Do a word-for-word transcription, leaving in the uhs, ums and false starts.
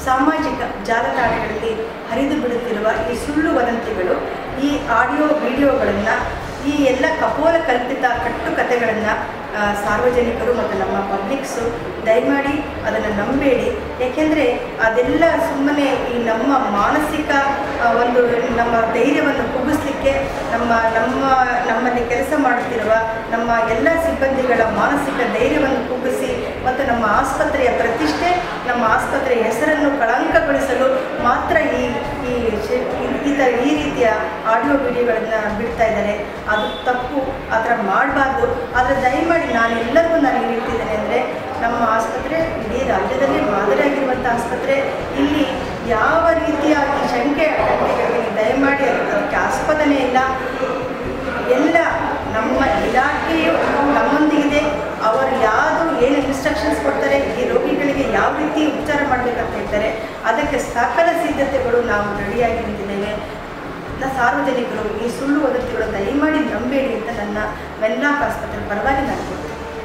ಸಾಮಾಜಿಕ ಜಾಲತಾಣಗಳಲ್ಲಿ ಹರಿದು ಬಿಡುತ್ತಿರುವ ಈ ಸುಳ್ಳು ವದಂತಿಗಳು, ಈ ಆಡಿಯೋ ವಿಡಿಯೋಗಳನ್ನು, ಈ ಎಲ್ಲ ಕಪೋಲ ಕಲ್ಪಿತ ಕಟ್ಟುಕತೆಗಳನ್ನು ಸಾರ್ವಜನಿಕರು ಮತ್ತು ನಮ್ಮ ಪಬ್ಲಿಕ್ಸು ದಯಮಾಡಿ ಅದನ್ನು ನಂಬೇಡಿ. ಏಕೆಂದರೆ ಅದೆಲ್ಲ ಸುಮ್ಮನೆ ಈ ನಮ್ಮ ಮಾನಸಿಕ ಒಂದು ನಮ್ಮ ಧೈರ್ಯವನ್ನು ಕುಗ್ಗಿಸ್ಲಿಕ್ಕೆ, ನಮ್ಮ ನಮ್ಮ ನಮ್ಮಲ್ಲಿ ಕೆಲಸ ಮಾಡುತ್ತಿರುವ ನಮ್ಮ ಎಲ್ಲ ಸಿಬ್ಬಂದಿಗಳ ಮಾನಸಿಕ ಧೈರ್ಯವನ್ನು ಕುಗ್ಗಿಸಿ ಮತ್ತು ನಮ್ಮ ಆಸ್ಪತ್ರೆಯ ಪ್ರತಿಷ್ಠೆ, ನಮ್ಮ ಆಸ್ಪತ್ರೆಯ ಹೆಸರನ್ನು ಕಳಂಕಗೊಳಿಸಲು ಮಾತ್ರ ಈ ಈ ಈ ಥರ ಈ ರೀತಿಯ ಆಡಿಯೋ ವಿಡಿಯೋಗಳನ್ನು ಬಿಡ್ತಾ ಇದ್ದಾರೆ. ಅದು ತಪ್ಪು, ಆ ಥರ ಮಾಡಬಾರ್ದು. ಆದರೆ ದಯಮಾಡಿ ನಾನೆಲ್ಲರಿಗೂ ನಾನು ಏನು ಹೇಳ್ತಿದ್ದೇನೆ ಅಂದರೆ, ನಮ್ಮ ಆಸ್ಪತ್ರೆ ಇಡೀ ರಾಜ್ಯದಲ್ಲಿ ಮಾದರಿಯಾಗಿರುವಂಥ ಆಸ್ಪತ್ರೆ. ಇಲ್ಲಿ ಯಾವ ರೀತಿಯ ಈ ಶಂಕೆ ಶಂಕೆಗಳಿಗೆ ದಯಮಾಡಿ ಅದಕ್ಕೆ ಆಸ್ಪದನೇ ಇಲ್ಲ. ಎಲ್ಲ ನಮ್ಮ ಇಲಾಖೆಯು ನಮ್ಮೊಂದಿಗಿದೆ. ಅವರು ಯಾವುದು ಏನು ಇನ್ಸ್ಟ್ರಕ್ಷನ್ಸ್ ಕೊಡ್ತಾರೆ, ಈ ರೋಗಿಗಳಿಗೆ ಯಾವ ರೀತಿ ಉಪಚಾರ ಮಾಡಬೇಕಂತ ಹೇಳ್ತಾರೆ, ಅದಕ್ಕೆ ಸಕಲ ಸಿದ್ಧತೆಗಳು ನಾವು ರೆಡಿಯಾಗಿ ನಿಂತಿದ್ದೇವೆ. ಸಾರ್ವಜನಿಕರು ಈ ಸುಳ್ಳು ವದಂತಿಗಳು ದಯಮಾಡಿ ನಂಬೇಡಿ ಅಂತ ನನ್ನ ವೆನ್ಲಾಕ್ ಆಸ್ಪತ್ರೆ ಪರವಾಗಿ ನಾನು